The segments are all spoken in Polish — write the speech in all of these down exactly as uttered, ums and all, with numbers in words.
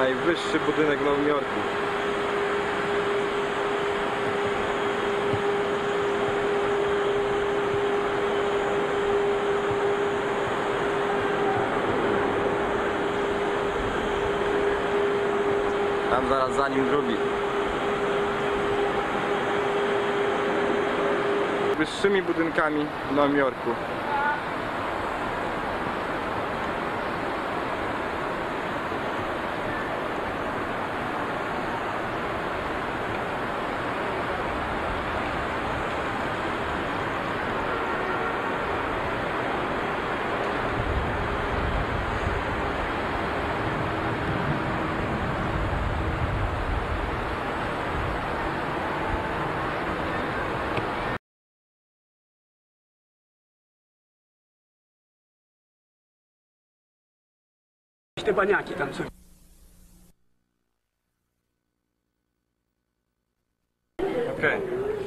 Najwyższy budynek w Nowym Jorku. Tam zaraz za nim drugi. Wyższymi budynkami w Nowym Jorku. Te baniaki tam są. Okej.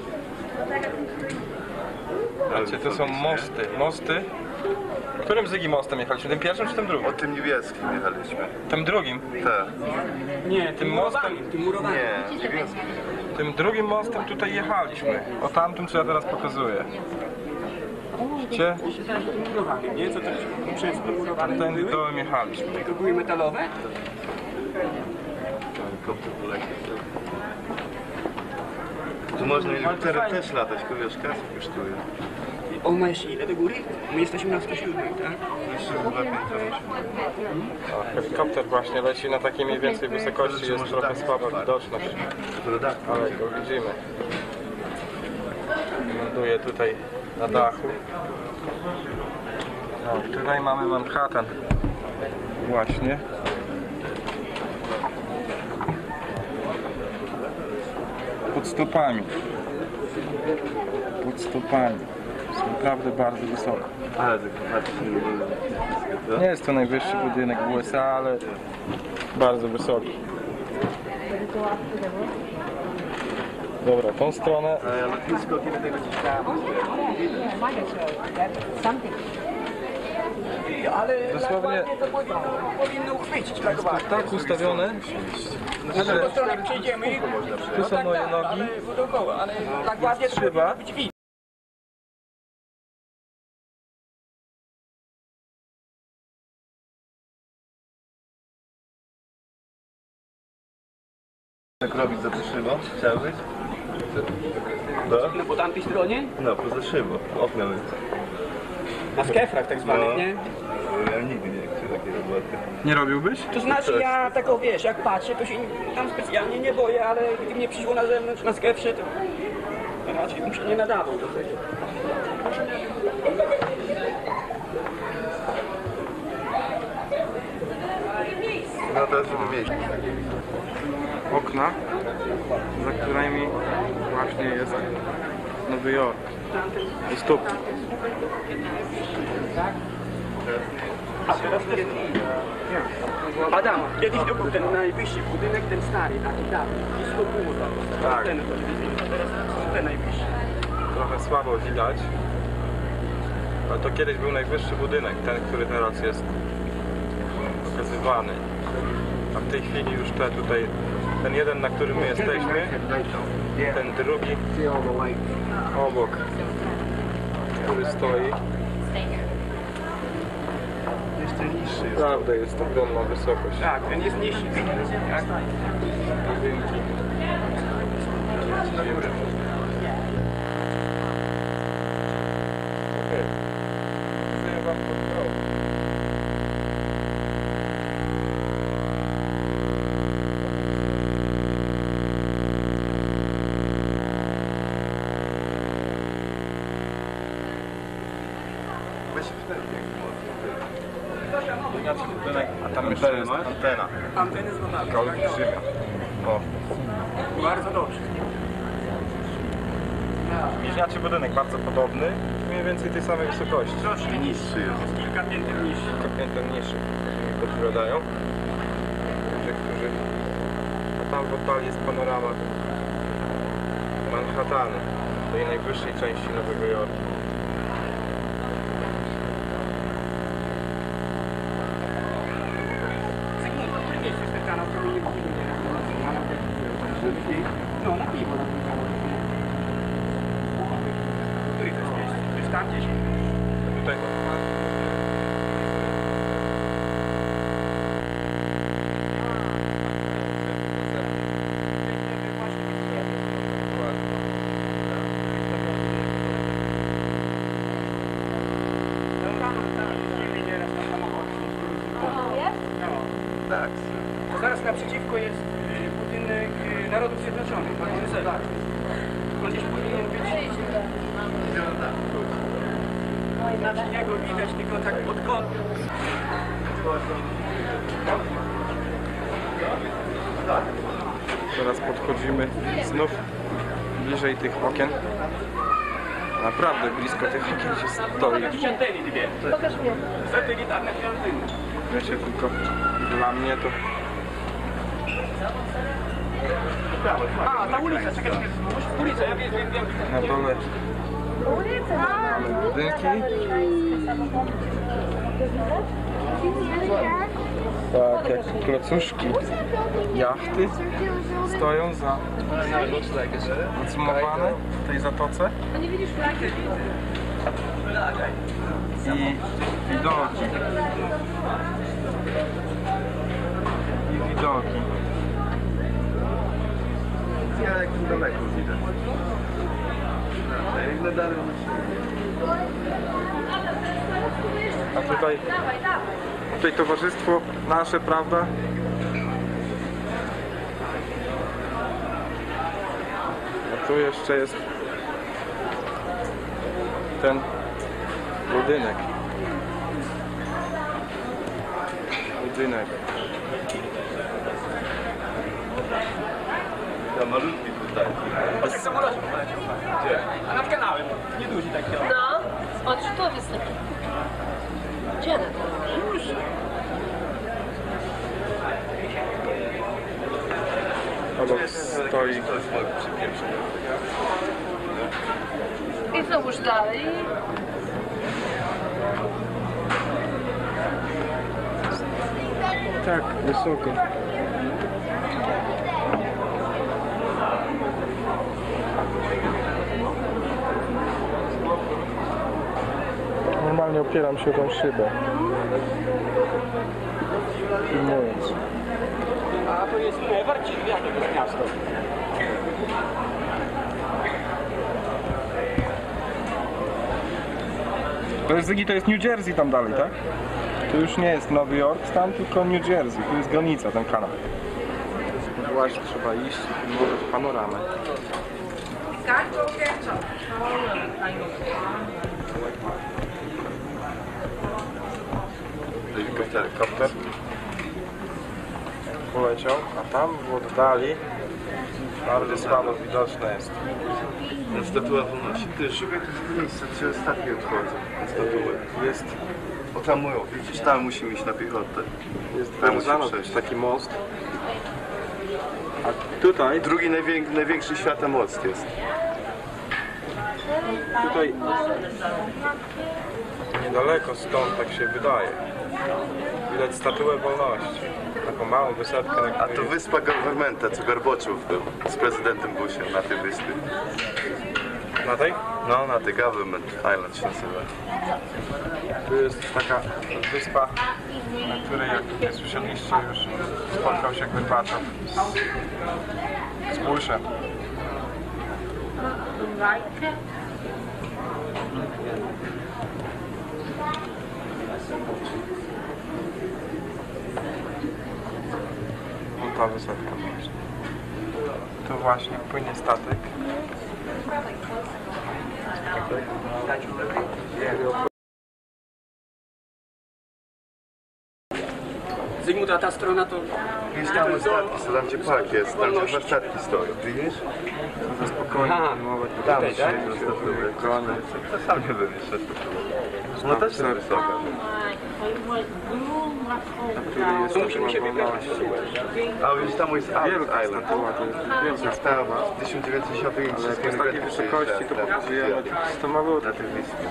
Okay. To są mosty. Mosty? Którym Zygi mostem jechaliśmy? Tym pierwszym czy tym drugim? O tym niebieskim jechaliśmy. Tym drugim? Tak. Nie, tym, Tym mostem. mostem? Tym murowanym. Nie, niebieskim. Tym drugim mostem tutaj jechaliśmy. O tamtym, co ja teraz pokazuję. Widzicie? Się zdaje, że tym murowanym, nie? Co to przez to murowane Tędy były? dołem jechaliśmy. To były metalowe? Helikopter poleciał. Tu można helikopterem też latać, tylko wiesz, kasy kosztuje. On ma jeszcze ile do góry? My jesteśmy na sto siedem, tak? Jeszcze chyba piętro O, helikopter właśnie leci na takiej mniej więcej wysokości, jest trochę słaba widoczność, ale go widzimy. Ląduje tutaj na dachu. O, tutaj mamy Manhattan. Właśnie. Pod stopami. Pod stopami. Jest naprawdę bardzo wysoko. Ale to Nie jest to najwyższy budynek w U S A, ale bardzo wysoki. Dobra, tą stronę. Ale lotnisko kiedy tego gdzieś tam. Ale Dosłownie to powinno uchwycić tak jest to tak ustawione, Na drugą że stronę przejdziemy. tu są moje nogi, Ale dookoła, ale tak ładnie to szyba. powinno być widać. Tak robić za to szybą? Chciałbyś? No? No po tamtej stronie? No, poza szybą. Okno jest. Na skefrach tak zwanych, nie? No, ja nigdy nie chcę takiej roboty. Nie robiłbyś? To znaczy ja tego wiesz, jak patrzę, to się tam specjalnie nie boję, ale gdy mnie przyszło na zewnątrz na skefrze, to raczej bym się nie nadawał do tego. No teraz żeby mieć. Okna, za którymi właśnie jest Nowy Jork. I stóp. A teraz ten... Adam, kiedyś to był ten najwyższy budynek, ten stary, taki dawny. I sto było tam. Tak. Ten telewizyjny, teraz są te najwyższe. Trochę słabo widać. Ale to kiedyś był najwyższy budynek, ten, który teraz jest pokazywany. A w tej chwili już te tutaj, ten jeden, na którym my jesteśmy, ten drugi obok, który stoi. Jeszcze niższy jest. Naprawdę jest ogromna wysokość. Tak, ten jest niższy. Tak? Budynki. Okej. Pokazuję wam pod drogą. Weź wtedy. Budynek, a tam jeszcze jest antena. Anteny z nogami. Taka olbrzymia. O. Bardzo dobrze. Bliźniaczy budynek bardzo podobny, mniej więcej tej samej wysokości. Troszkę Niższy jest. kilka pięter niższy. Kilka pięter niższy, mi podpowiadają. Ludzie, którzy... A tam w oddali jest panorama Manhattanu, tej najwyższej części Nowego Jorku. Zygmunt, to który jest ten kanał, który tam gdzieś. Tutaj Tak. To zaraz naprzeciwko jest y, budynek y, Narodów Zjednoczonych. Tak. On gdzieś powinien być. Znaczy niego widać tylko tak pod kątem. teraz podchodzimy znów bliżej tych okien. Naprawdę blisko tych okien się stoi. Świątyni dwie. Pokaż mnie. Satelitarne świątynie. Wiecie, tylko dla mnie to A, ta ulica, czekaj, czekaj. Ulica, ja wiem, wiem, wiem. na dole Ulica. mamy budynki. Tak, jak klocuszki. Jachty stoją za zacumowane w tej zatoce. A nie widzisz flagi? I widoki. I widoki. Ja jak tu daleko widać. Jak na dalej. A tutaj, tutaj towarzystwo nasze, prawda? A tu jeszcze jest ten budynek. Budynek. Ja malutki tutaj. Jak samolocie poleciał. Gdzie? A nad kanałem. Nieduży taki. No, odrzutowiec taki. Gdzie na to? Już. Obok stoi Ktoś mógł przypieprzyć. I znowuż dalej. tak wysoko. Normalnie opieram się o tą szybę. Filmując. A to jest Warci, jakie to jest miasto? To jest, to jest New Jersey tam dalej, tak? To już nie jest Nowy Jork stan, tylko New Jersey. Tu jest granica, ten kanał. Właśnie trzeba iść i filmować panoramę. Helikopter. Helikopter poleciał, a tam w oddali bardzo słabo widoczne jest. Statua wolności. Ty szukaj tych miejsca, gdzie statki odchodzą. Statuły. Jest, O tam mówią, widzisz, tam musimy iść na piechotę. jest Tam musimy wiązany przejść. taki most. A tutaj, Drugi najwię największy świata most jest. tutaj niedaleko stąd, tak się wydaje, widać statuę wolności. Taką małą wysepkę, na A to której wyspa Governmenta, co Gorbaczów był z prezydentem Bushem na tej wyspie. na tej? No, na tej Government Island się nazywa. Tu jest taka wyspa, na której, jak tutaj słyszeliście, już spotkał się Gorbaczow z, z Bushem. No ta wysepka właśnie. Tu właśnie płynie statek. Zygmunt, a ta strona to... Widzisz, tam statki, są tam gdzie park jest, tam gdzie dwa statki stoją. Widzisz? To spokojnie Aha, filmować. Tam Tutaj, się tak? statuły. Konie. To sam nie wiem jeszcze. No też są wysoka. To musimy się wybrać. A widzisz, tam jest Alice Wielka Island. statua, to jest wielka Jest tam w tysiąc dziewięćset dziesiątym Ale jak jest takiej wysokości, to pokazujemy to ma było na tej wyspie.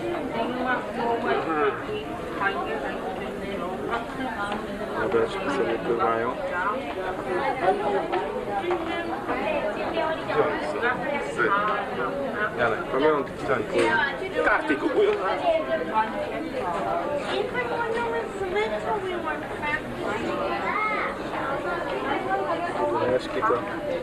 Łódeczki sobie pływają. Janek, Pamiątki. Karty kupują. Leszki to...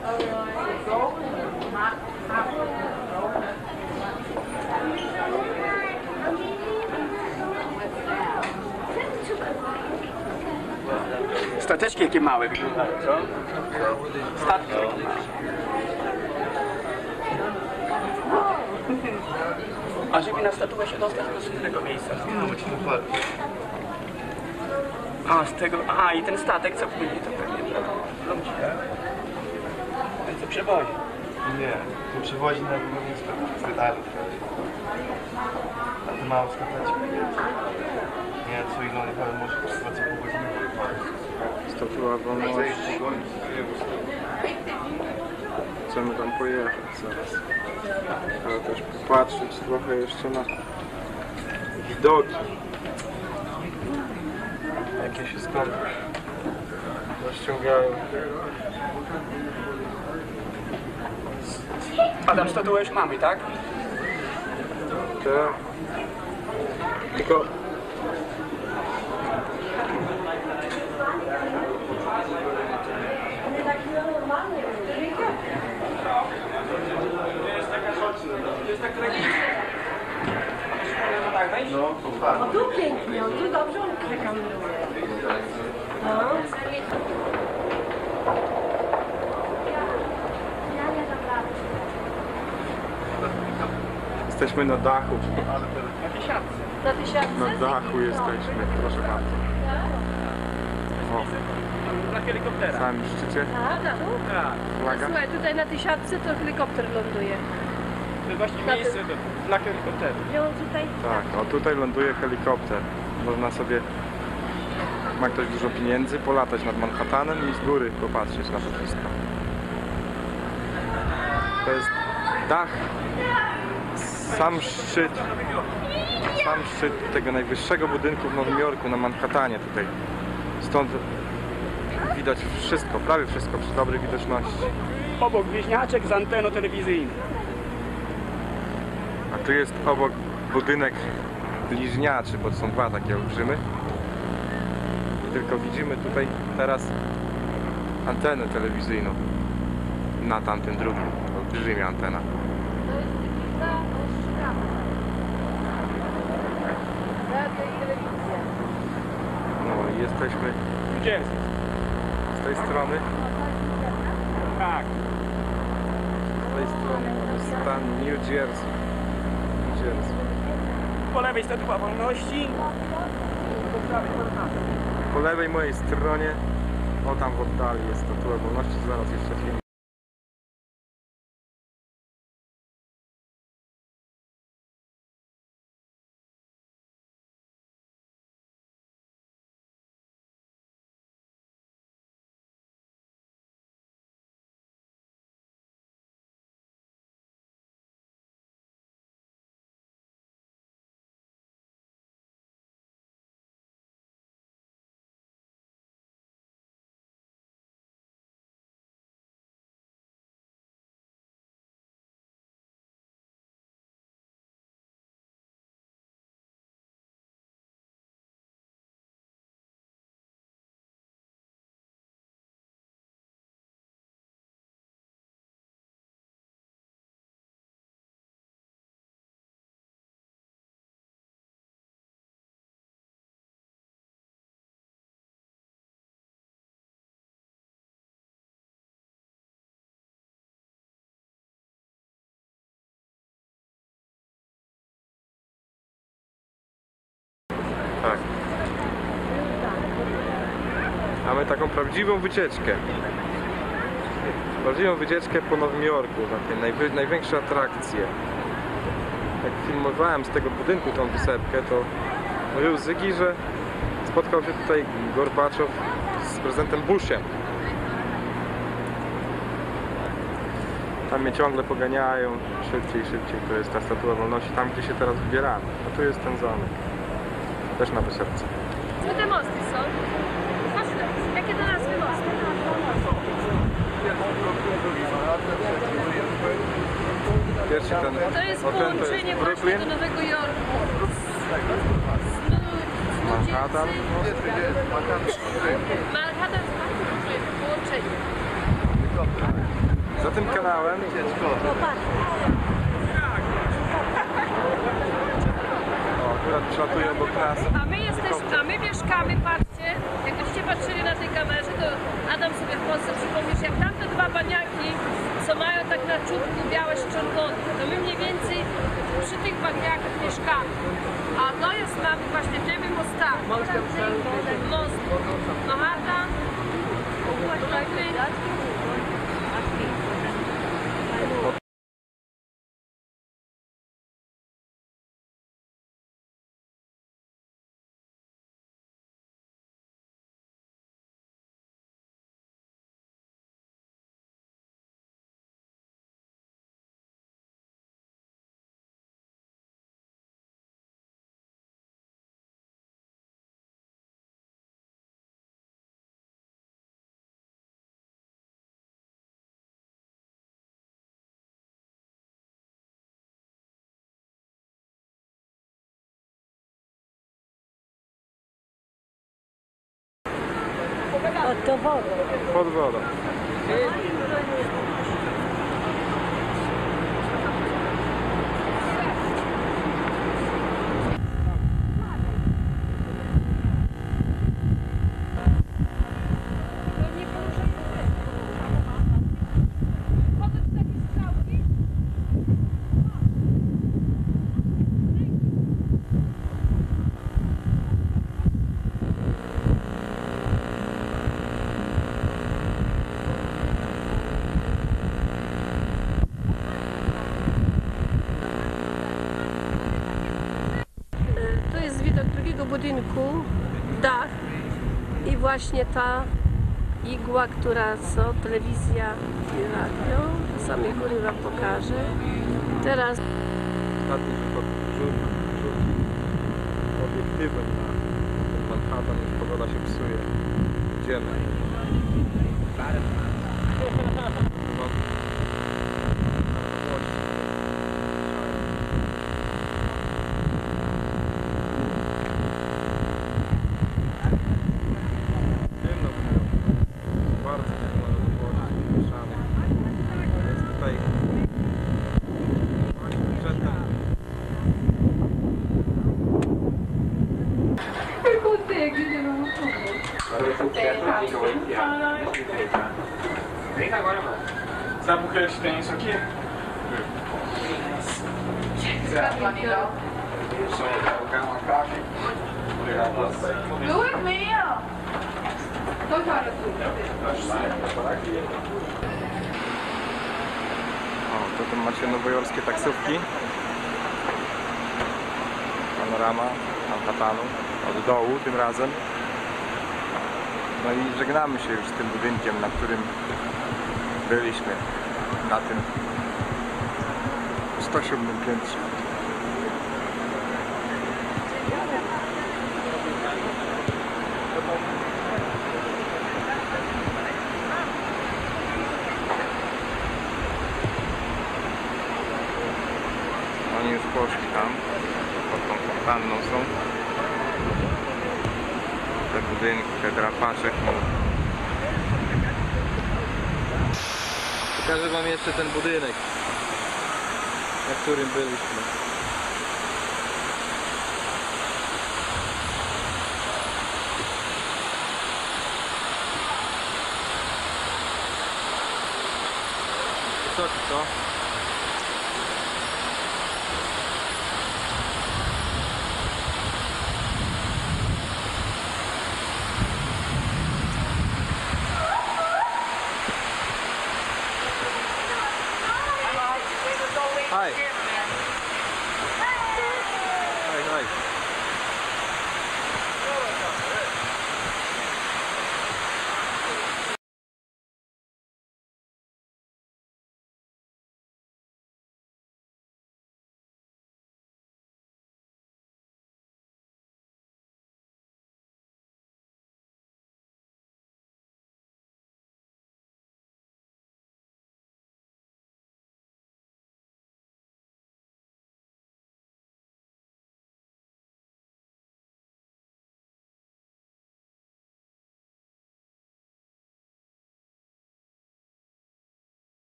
Stateczki jakie małe wyglądają, co? Statki. A żeby na statuę się dostać do innego miejsca. no ci na parku. A, z tego... A, i ten statek co płynie, to pewnie lądzi, tak? Ten co przewozi. Nie, to przewozi na głównie specjalnie. A te małe stateczki. Nie, co ile one ale może kosztować co pół godziny. Statua wolności. Chcemy tam pojechać zaraz. Ale też popatrzeć trochę jeszcze na widoki. Jakie się skąd rozciągają. Adam, statuę już mamy, tak? Tak. Tylko... No, to fajnie. O, tu pięknie, o, tu dobrze on rekamuje. No. Jesteśmy na dachu. Na tysiące. Na tysiące? Na dachu jesteśmy, proszę bardzo. O, Na helikoptera. w samym szczycie. A, na dół? Tak. Flaga. Słuchaj, tutaj na tysiące to helikopter ląduje. To jest właśnie Na miejsce do, dla helikopteru. Wziął tutaj... Tak, o tutaj ląduje helikopter. Można sobie, ma ktoś dużo pieniędzy, polatać nad Manhattanem i z góry popatrzeć na to wszystko. To jest dach, sam szczyt, sam szczyt tego najwyższego budynku w Nowym Jorku na Manhattanie tutaj. Stąd widać wszystko, prawie wszystko przy dobrej widoczności. Obok wieśniaczek z anteną telewizyjną. A tu jest obok budynek bliźniaczy, bo są dwa takie olbrzymy. I tylko widzimy tutaj teraz antenę telewizyjną na tamtym drugim, olbrzymia antena. To jest gmina Ostrava. Radio i telewizja. No i jesteśmy Gdzie? z tej strony, Tak. z tej strony mamy stan New Jersey. New Jersey. Po lewej Statua Wolności. Po prawej Manhattan. Po lewej mojej stronie, o tam w oddali jest Statua Wolności, zaraz jeszcze film. Tak. Mamy taką prawdziwą wycieczkę. Prawdziwą wycieczkę po Nowym Jorku, takie najwy, największe atrakcje. Jak filmowałem z tego budynku tą wysepkę, to mówił Zygi, że spotkał się tutaj Gorbaczow z prezydentem Bushem. Tam mnie ciągle poganiają, szybciej, szybciej, to jest ta Statua Wolności, tam gdzie się teraz wybieramy. A tu jest ten zamek, też na wysepce. Co te mosty są? Jakie to nazwy mosty? Pierwszy ten To jest o, ten to połączenie jest właśnie Brooklyn, do Nowego Jorku. Manhattan. Manhattan z Brooklyn. Połączenie. Za tym kanałem o, akurat przelatują obok nas. A my jesteśmy, a my mieszkamy, patrzcie, jakbyście patrzyli na tej kamerze, to Adam sobie w Polsce przypomnisz, jak tamte dwa baniaki, co mają tak na czubku białe z czerwonym, to my mniej więcej przy tych baniakach mieszkamy. A to jest mamy właśnie tymi mostami. Most Manhattan, Brooklyn. To woda. Pod wodą. To jest widok drugiego budynku, dach i właśnie ta igła, która co, telewizja i radio. Samej góry wam pokażę. Teraz Ostatni rzut, rzut, rzut obiektywem na ten Manhattan, już pogoda się psuje. Idziemy. No. Ciemno było. Bardzo ciemno, rozwodzie, mieszane. Jest tutaj przedtem. Zabuchałeś się ten sokiem? Były myję. To teraz. O, to tam macie nowojorskie taksówki. Panorama Manhattanu od dołu tym razem. No i żegnamy się już z tym budynkiem, na którym byliśmy, na tym sto siódmym piętrze. Oni już poszli tam, pod tą fontanną są. Te budynki, te drapacze. Pokażę wam jeszcze ten budynek, na którym byliśmy. Wysoki, co? Hi. Hi, hi.